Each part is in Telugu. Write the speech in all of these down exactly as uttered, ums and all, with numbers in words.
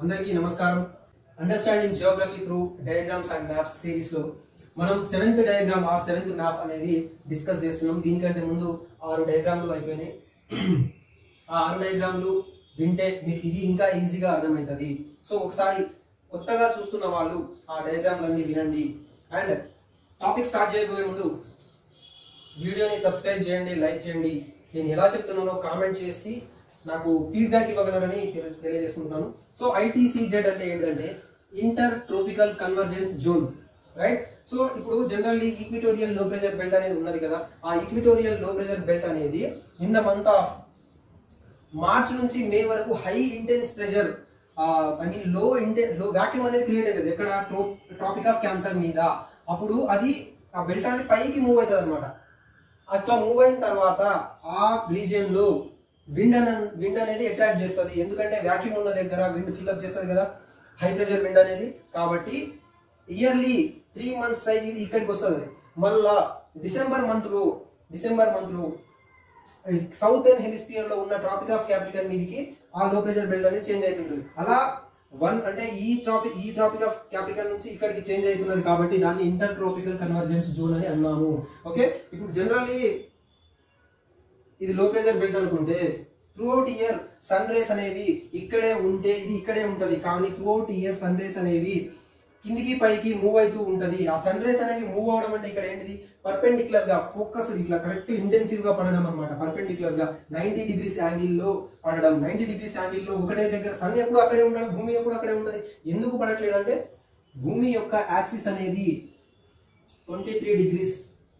అందరికీ నమస్కారం. Understanding geography through diagrams and maps series లో మనం seventh diagram or seventh map అనేది డిస్కస్ చేస్తున్నాం. దీనికంటే ముందు ఆరు డయాగ్రామ్లు అయిపోయినాయి. ఆ ఆరు డయాగ్రామ్లు వింటే మీకు ఇది ఇంకా ఈజీగా అర్థమవుతుంది. సో ఒకసారి కొత్తగా చూస్తున్న వాళ్ళు ఆ డయాగ్రామ్లన్నీ వినండి. అండ్ టాపిక్ స్టార్ట్ చేయబోయే ముందు వీడియోని సబ్స్క్రైబ్ చేయండి, లైక్ చేయండి. నేను ఎలా చెప్తున్నానో కామెంట్ చేసి నాకు ఫీడ్బ్యాక్ ఇవ్వగలరని తెలియజేసుకుంటున్నాను. సో ఐటీసీజెడ్ అంటే ఏంటంటే inter tropical convergence zone, right? So ఇప్పుడు generally equatorial low pressure belt అనేది ఉన్నది కదా. ఆ ఈక్విటోరియల్ లో ప్రెషర్ బెల్ట్ అనేది in the month of March నుంచి మే వరకు high intense pressure I mean low ఇంటె లో వాక్యూమ్ అనేది క్రియేట్ అవుతుంది ఎక్కడ ట్రాపిక్ ఆఫ్ క్యాన్సర్ మీద. అప్పుడు అది ఆ బెల్ట్ అనేది పైకి మూవ్ అవుతుంది అనమాట. అట్లా మూవ్ అయిన తర్వాత ఆ రీజియన్ లో విండ్ అనే విండ్ అనేది అట్రాక్ట్ చేస్తుంది. ఎందుకంటే వాక్యూమ్ ఉన్న దగ్గర విండ్ ఫిల్అప్ చేస్తుంది కదా, హై ప్రెషర్ విండ్ అనేది. కాబట్టి ఇయర్లీ త్రీ మంత్స్ సైకిల్ ఇక్కడికి వస్తుంది. మళ్ళా డిసెంబర్ మంత్ లో డిసెంబర్ మంత్ లో సౌతర్న్ హెమిస్ఫియర్ లో ఉన్న ట్రాపిక్ ఆఫ్ క్యాప్రికన్ మీదకి ఆ లో ప్రెషర్ బెల్ట్ అనేది చేంజ్ అవుతుంటుంది. అలా వన్ అంటే ఈ ట్రాపిక్ ఈ ట్రాపిక్ ఆఫ్ క్యాప్రికన్ నుంచి ఇక్కడికి చేంజ్ అవుతున్నది కాబట్టి దాన్ని ఇంటర్ ట్రోపికల్ కన్వర్జెన్స్ జోన్ అని అన్నాము. ఓకే, ఇప్పుడు జనరల్లీ ఇది లో ప్రెషర్ బెల్ట్ అనుకుంటే త్రూఅవుట్ ఇయర్ సన్ రేస్ అనేవి ఇక్కడే ఉంటే ఇది ఇక్కడే ఉంటది. కానీ త్రూఅవుట్ ఇయర్ సన్ రేస్ అనేవి కిందికి పైకి మూవ్ అవుతూ ఉంటది. ఆ సన్ రేస్ అనేవి మూవ్ అవడం అంటే ఇక్కడ ఏంటిది, పర్పెండిక్యులర్ గా ఫోకస్ ఇట్లా కరెక్ట్ ఇంటెన్సివ్ గా పడడం అనమాట. పర్పెండిక్యులర్ గా నైన్టీ డిగ్రీస్ యాంగిల్ లో పడడం. నైన్టీ డిగ్రీస్ యాంగిల్ లో ఒకటే దగ్గర సన్ ఎప్పుడు అక్కడే ఉండడం, భూమి ఎప్పుడు అక్కడే ఉంటది. ఎందుకు పడట్లేదు అంటే భూమి యొక్క యాక్సిస్ అనేది twenty three degrees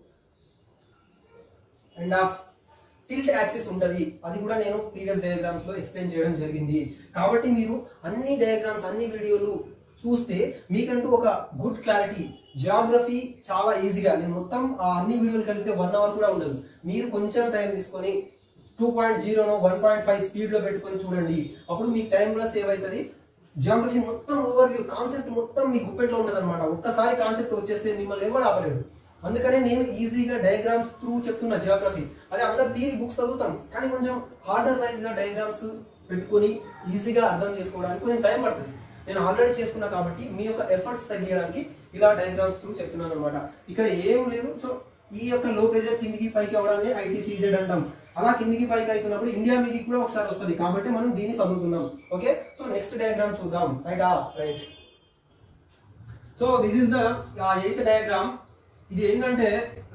and of tilt axis ఉంటది. అది కూడా నేను ప్రీవియస్ డయాగ్రామ్స్ లో ఎక్స్ప్లెయిన్ చేయడం జరిగింది. కాబట్టి మీరు అన్ని డయాగ్రామ్స్ అన్ని వీడియోలు చూస్తే మీకంటూ ఒక గుడ్ క్లారిటీ. జియోగ్రఫీ చాలా ఈజీగా, నేను మొత్తం ఆ అన్ని వీడియోలు కలిపితే వన్ అవర్ కూడా ఉండదు. మీరు కొంచెం టైం తీసుకొని టూ పాయింట్ జీరోనో వన్ పాయింట్ ఫైవ్ స్పీడ్ లో పెట్టుకొని చూడండి. అప్పుడు మీకు టైం కూడా సేవ్ అవుతుంది. జియోగ్రఫీ మొత్తం ఓవర్ వ్యూ కాన్సెప్ట్ మొత్తం మీ గుప్పెట్లో ఉంటుంది అనమాట. ఒక్కసారి కాన్సెప్ట్ వచ్చేస్తే మిమ్మల్ని ఎవరు ఆపలేడు. అందుకనే నేను ఈజీగా డయాగ్రామ్స్ త్రూ చెప్తున్నా జియోగ్రఫీ. అదే అందరు థియరీ బుక్స్ చదువుతాం, కానీ కొంచెం ఆర్డర్ వైజ్ గా డయాగ్రామ్స్ పెట్టుకొని ఈజీగా అర్థం చేసుకోవడానికి కొంచెం టైం పడుతుంది. నేను ఆల్రెడీ చేసుకున్నా కాబట్టి మీ యొక్క ఎఫర్ట్స్ తగ్గించడానికి ఇలా డయాగ్రామ్స్ త్రూ చెప్తున్నాను అనమాట. ఇక్కడ ఏం లేదు. సో ఈ యొక్క లో ప్రెషర్ కిందికి పైకి అవడాన్ని ఐటీసీజెడ్ అంటాం. అలా కిందికి పైకి అవుతున్నప్పుడు ఇండియా మీదకి కూడా ఒకసారి వస్తుంది. కాబట్టి మనం దీన్ని చదువుతున్నాం. ఓకే, సో నెక్స్ట్ డయాగ్రామ్ చూద్దాం. Right right so this is the eighth diagram. ఇది ఏంటంటే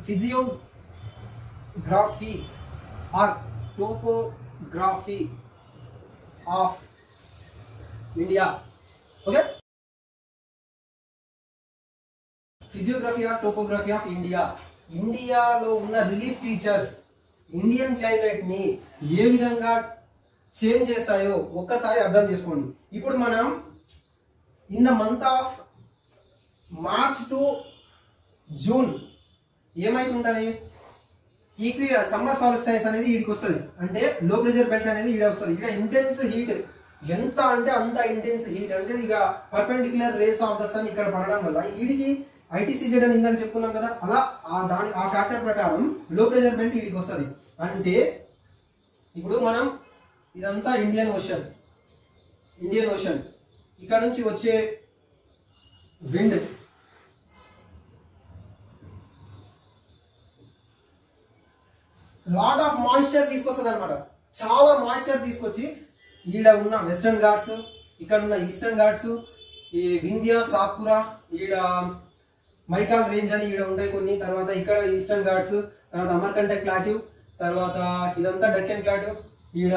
physiography or topography of India. Okay, physiography or topography of India. ఇండియాలో ఉన్న రిలీఫ్ ఫీచర్స్ ఇండియన్ క్లైమేట్ ని ఏ విధంగా చేంజ్ చేస్తాయో ఒక్కసారి అర్థం చేసుకోండి. ఇప్పుడు మనం in the month of March to June ఏమైతుంటది, ఈక్వి సమ్మర్ సాలిస్టైస్ అనేది ఈడికి వస్తుంది. అంటే లో ప్రెషర్ బెల్ట్ అనేది ఈడ వస్తుంది. ఇక్కడ ఇంటెన్స్ హీట్ ఎంత అంటే అంత ఇంటెన్స్ హీట్, అంటే ఇక perpendicular rays of the sun ఇక్కడ పడడం వల్ల ఈడికి ఐటీసీజెడ్ అని ఇందాక చెప్పుకున్నాం కదా, అలా ఆ దాని ఆ ఫ్యాక్టర్ ప్రకారం లో ప్రెషర్ బెల్ట్ ఈడికి వస్తుంది. అంటే ఇప్పుడు మనం ఇదంతా ఇండియన్ ఓషన్ ఇండియన్ ఓషన్ ఇక్కడ నుంచి వచ్చే విండ్ లాట్ ఆఫ్ మాయిశ్చర్ తీసుకొస్తుంది అనమాట. చాలా మాయిశ్చర్ తీసుకొచ్చి ఈడ ఉన్న వెస్టర్న్ ఘాట్స్, ఇక్కడ ఉన్న ఈస్టర్న్ ఘాట్స్, ఈ వింధ్య సాత్పురా, ఈడ మైకాల్ రేంజ్ అని ఈడ ఉంటాయి కొన్ని. తర్వాత ఇక్కడ ఈస్టర్న్ ఘాట్స్, తర్వాత అమర్కంటక్ ప్లాట్యూ, తర్వాత ఇదంతా డెక్కన్ ప్లాట్యూ, ఈడ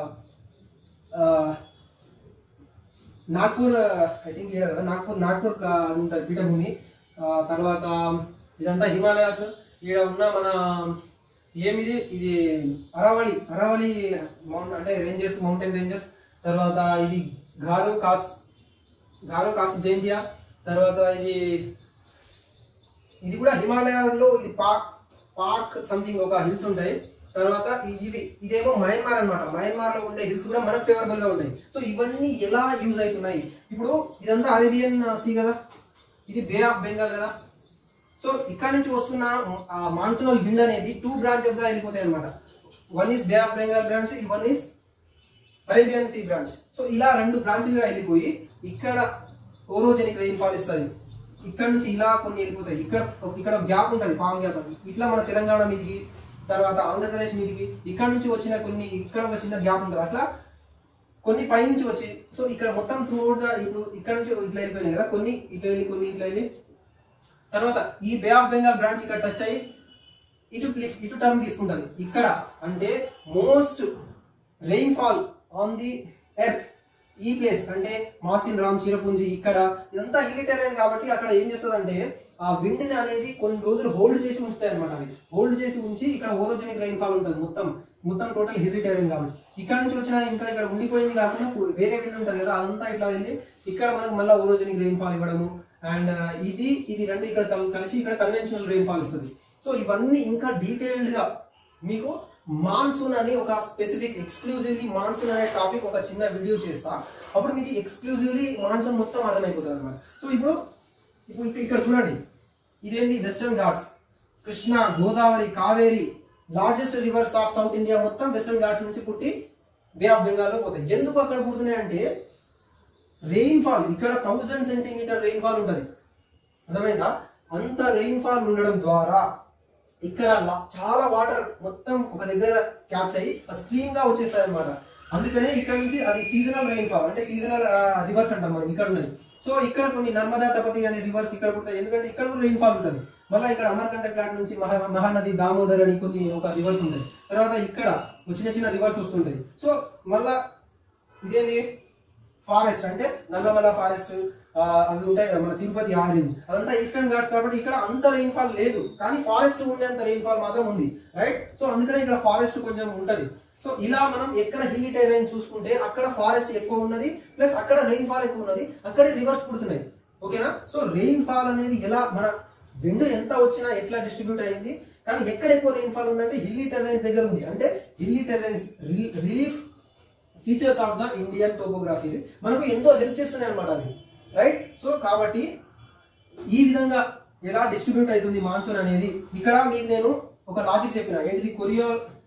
నాగ్పూర్ ఐ థింక్ ఈడ కదా నాగ్పూర్ నాగ్పూర్ ఉంటుంది పీఠభూమి. తర్వాత ఇదంతా హిమాలయాస్. ఈడ ఉన్న మన ఏమిది ఇది అరావళి అరావళి మౌంట్ అంటే రేంజెస్, మౌంటైన్ రేంజెస్. తర్వాత ఇది గారో కాస్ గారో కాస్ జైంటియా. తర్వాత ఇది ఇది కూడా హిమాలయాల్లో ఇది పాక్ పాక్ సంథింగ్ ఒక హిల్స్ ఉంటాయి. తర్వాత ఇవి ఇదేమో మయన్మార్ అనమాట. మయన్మార్ లో ఉండే హిల్స్ కూడా మనకు ఫేవరబుల్ గా ఉంటాయి. సో ఇవన్నీ ఎలా యూజ్ అవుతున్నాయి, ఇప్పుడు ఇదంతా అరేబియన్ సీ కదా, ఇది బే ఆఫ్ బెంగాల్ కదా. సో ఇక్కడ నుంచి వస్తున్న మాన్సూనల్ విండ్ అనేది టూ బ్రాంచెస్ గా వెళ్ళిపోతాయి అనమాట. One is bay of Bengal branch, one is Arabian sea branch. So ఇలా రెండు బ్రాంచ్లుగా వెళ్ళిపోయి ఇక్కడ ఓరోజెనిక్ రెయిన్ఫాల్ ఇస్తుంది. ఇక్కడ నుంచి ఇలా కొన్ని వెళ్ళిపోతాయి. ఇక్కడ ఇక్కడ గ్యాప్ ఉంటుంది, పామ్ గ్యాప్ అని. ఇట్లా మన తెలంగాణ మీదికి, తర్వాత ఆంధ్రప్రదేశ్ మీదికి ఇక్కడ నుంచి వచ్చిన కొన్ని, ఇక్కడ ఒక చిన్న గ్యాప్ ఉంటుంది. అట్లా కొన్ని పై నుంచి వచ్చి, సో ఇక్కడ మొత్తం త్రూ అవుట్ గా ఇప్పుడు ఇక్కడ నుంచి ఇట్లా వెళ్ళిపోయినాయి కదా, కొన్ని ఇట్లా వెళ్ళి కొన్ని ఇట్లా వెళ్ళి, తర్వాత ఈ బే ఆఫ్ బెంగాల్ బ్రాంచ్ ఇక్కడ టచ్ అయ్యి ఇటు క్లిఫ్ ఇటు టర్న్ తీసుకుంటుంది. ఇక్కడ అంటే most rainfall on the earth ఈ ప్లేస్ అంటే మాసిన్ రామ్, చిరపుంజి, ఇక్కడ ఇదంతా హిల్లీ టెరైన్ కాబట్టి అక్కడ ఏం చేస్తుంది అంటే ఆ విండ్ ని అనేది కొన్ని రోజులు హోల్డ్ చేసి ఉంచుతాయి అనమాట. అవి హోల్డ్ చేసి ఉంచి ఇక్కడ ఓరోజెనిక్ రెయిన్ఫాల్ ఉంటుంది. మొత్తం మొత్తం టోటల్ హిల్లీ టెరైన్ కాబట్టి ఇక్కడ నుంచి వచ్చిన ఇంకా ఇక్కడ ఉండిపోయింది కాకుండా వేరే విండ్ ఉంటుంది కదా, అదంతా ఇట్లా వెళ్ళి ఇక్కడ మనకు మళ్ళీ ఓరోజెనిక్ రెయిన్ఫాల్ ఇవ్వడము. అండ్ ఇది ఇది రెండు ఇక్కడ కలిసి ఇక్కడ కన్వెన్షనల్ రెయిన్ఫాల్ ఇస్తుంది. సో ఇవన్నీ ఇంకా డీటెయిల్డ్ గా మీకు మాన్సూన్ అని ఒక స్పెసిఫిక్ ఎక్స్క్లూజివ్లీ మాన్సూన్ అనే టాపిక్ ఒక చిన్న వీడియో చేస్తా. అప్పుడు మీకు ఎక్స్క్లూజివ్లీ మాన్సూన్ మొత్తం అర్థమైపోతుంది అనమాట. సో ఇప్పుడు ఇప్పుడు ఇక్కడ చూడండి, ఇదేంటి western Ghats, Krishna, Godavari, Kaveri, largest rivers of south India మొత్తం వెస్టర్న్ ఘాట్స్ నుంచి పుట్టి బే ఆఫ్ బెంగాల్ లో పోతాయి. ఎందుకు అక్కడ పుడుతున్నాయి అంటే రెయిన్ఫాల్ ఇక్కడ థౌసండ్ సెంటీమీటర్ రెయిన్ఫాల్ ఉంటుంది, అర్థమైందా? అంత రెయిన్ఫాల్ ఉండడం ద్వారా ఇక్కడ చాలా వాటర్ మొత్తం ఒక దగ్గర క్యాచ్ అయ్యి స్ట్రీమ్ గా వచ్చేస్తాయి అనమాట. అందుకనే ఇక్కడ నుంచి అది సీజనల్ రెయిన్ఫాల్ అంటే సీజనల్ రివర్స్ అంటాం మనం ఇక్కడ ఉన్నది. సో ఇక్కడ కొన్ని నర్మదా, తపతి అనే రివర్స్ ఇక్కడ పుడతాయి, ఎందుకంటే ఇక్కడ కూడా రెయిన్ఫాల్ ఉంటుంది. మళ్ళీ ఇక్కడ అమర్కంటక్ ప్లాట్ నుంచి మహా మహానది, దామోదర్ అని కొన్ని ఒక రివర్స్ ఉంటాయి. తర్వాత ఇక్కడ చిన్న చిన్న రివర్స్ వస్తుంటాయి. సో మళ్ళా ఇదేంటి ఫారెస్ట్ అంటే నల్లమల ఫారెస్ట్ అవి ఉంటాయి కదా, మన తిరుపతి ఆరెంజ్ అదంతా ఈస్టర్న్ ఘాట్స్ కాబట్టి ఇక్కడ అంత రెయిన్ఫాల్ లేదు, కానీ ఫారెస్ట్ ఉండేంత రెయిన్ఫాల్ మాత్రం ఉంది, రైట్? సో అందుకనే ఇక్కడ ఫారెస్ట్ కొంచెం ఉంటది. సో ఇలా మనం ఎక్కడ హిల్లీ టెరైన్ చూసుకుంటే అక్కడ ఫారెస్ట్ ఎక్కువ ఉన్నది, ప్లస్ అక్కడ రెయిన్ఫాల్ ఎక్కువ ఉన్నది, అక్కడే రివర్స్ పుడుతున్నాయి. ఓకేనా? సో రెయిన్ఫాల్ అనేది ఎలా మన విండ్ ఎంత వచ్చినా ఎట్లా డిస్ట్రిబ్యూట్ అయింది, కానీ ఎక్కడ ఎక్కువ రెయిన్ఫాల్ ఉందంటే హిల్లీ టెరైన్స్ దగ్గర ఉంది. అంటే hilly terrains relief features of the Indian topography మనకు ఎంతో హెల్ప్ చేస్తున్నాయి అనమాట అవి, రైట్? సో కాబట్టి ఈ విధంగా ఎలా డిస్ట్రిబ్యూట్ అవుతుంది మాన్సూన్ అనేది ఇక్కడ మీకు నేను ఒక లాజిక్ చెప్పిన, ఏంటిది కొరియో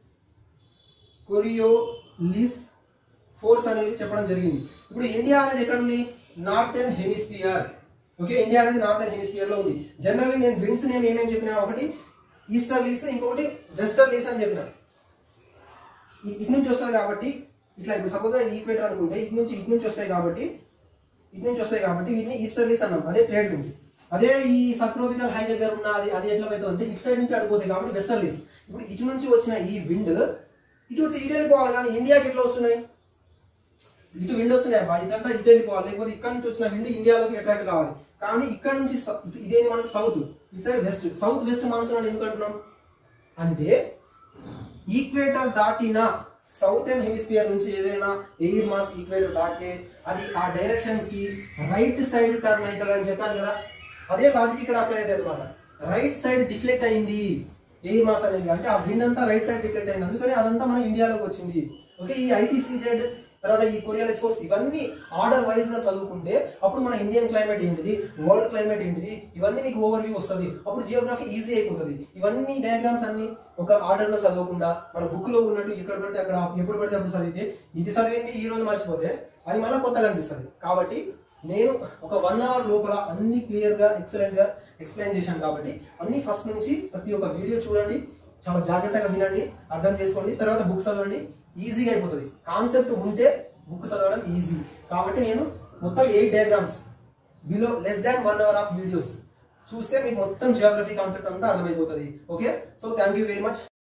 కొరియోలిస్ ఫోర్స్ అనేది చెప్పడం జరిగింది. ఇప్పుడు ఇండియా అనేది ఎక్కడ ఉంది? Northern hemisphere. ఓకే, ఇండియా అనేది నార్థన్ హెమిస్ఫియర్ లో ఉంది. జనరల్లీ నేను విండ్స్ నేను ఏమేమి చెప్పినా, ఒకటి ఈస్టర్లీస్, ఇంకొకటి వెస్టర్లీస్ అని చెప్పిన. ఇటు నుంచి వస్తుంది కాబట్టి ఇట్లా, ఇప్పుడు సపోజ్ ఈక్వేటర్ అనుకుంటే ఇటు నుంచి ఇటు నుంచి వస్తాయి కాబట్టి ఇటు నుంచి వస్తాయి కాబట్టి వీటిని ఈస్టర్లీస్ అన్నాం. అదే ట్రేడ్ విండ్స్. అదే ఈ సబ్ ట్రోపికల్ హై దగ్గర ఉన్న అది అది ఎట్లా అవుతుంది అంటే ఇటు సైడ్ నుంచి అడిపోతాయి కాబట్టి వెస్టర్లీస్. ఇప్పుడు ఇటు నుంచి వచ్చిన ఈ విండ్ ఇటు వచ్చి ఇటు వెళ్ళిపోవాలి, కానీ ఇండియాకి ఎట్లా వస్తున్నాయి? ఇటు విండ్ వస్తున్నాయి బా, ఇదంతా ఇటు వెళ్ళిపోవాలి, లేకపోతే ఇక్కడ నుంచి వచ్చిన విండ్ ఇండియాలోకి అట్రాక్ట్ కావాలి. కానీ ఇక్కడ నుంచి ఇదేంటి మనకు సౌత్, ఇటు side west. South west monsoon అని ఎందుకు అంటున్నాం అంటే ఈక్వేటర్ దాటిన సౌతర్న్ హెమిస్ఫియర్ నుంచి ఏదైనా ఎయిర్ మాస్ ఈక్వేటర్ దాటితే అది ఆ డైరెక్షన్ కి రైట్ సైడ్ టర్న్ అవుతుంది అని చెప్పాను కదా. అదే లాజిక్ ఇక్కడ అప్లై అవుతుంది అనమాట. రైట్ సైడ్ డిఫ్లెక్ట్ అయింది ఎయిర్ మాస్ అనేది, అంటే ఆ విండ్ అంతా రైట్ సైడ్ డిఫ్లెక్ట్ అయింది, అందుకని అదంతా మన ఇండియాలోకి వచ్చింది. ఓకే, ఈ ఐటీసీజెడ్ తర్వాత ఈ కొరియోలిస్ ఫోర్స్ ఇవన్నీ ఆర్డర్ వైజ్ గా చదువుకుంటే అప్పుడు మన ఇండియన్ క్లైమేట్ ఏంటిది, వరల్డ్ క్లైమేట్ ఏంటిది, ఇవన్నీ మీకు ఓవర్ వ్యూ వస్తుంది. అప్పుడు జియోగ్రఫీ ఈజీ అయిపోతుంది. ఇవన్నీ డయాగ్రామ్స్ అన్ని ఒక ఆర్డర్ లో చదవకుండా మన బుక్ లో ఉన్నట్టు ఎక్కడ పడితే అక్కడ ఎప్పుడు పడితే అప్పుడు చదివితే ఇది చదివింది ఈ రోజు మర్చిపోతే అది మళ్ళీ కొత్తగా అనిపిస్తుంది. కాబట్టి నేను ఒక వన్ అవర్ లోపల అన్ని క్లియర్ గా ఎక్సలెంట్ గా ఎక్స్ప్లెయిన్ చేశాను. కాబట్టి అన్ని ఫస్ట్ నుంచి ప్రతి ఒక్క వీడియో చూడండి, చాలా జాగ్రత్తగా వినండి, అర్థం చేసుకోండి, తర్వాత బుక్ చదవండి, ఈజీగా అయిపోతుంది. కాన్సెప్ట్ ఉంటే బుక్ చదవడం ఈజీ. కాబట్టి నేను మొత్తం eight diagrams below less than one hour of videos చూస్తే మీకు మొత్తం జియోగ్రఫీ కాన్సెప్ట్ అంతా అర్థమైపోతుంది. Okay, so thank you very much.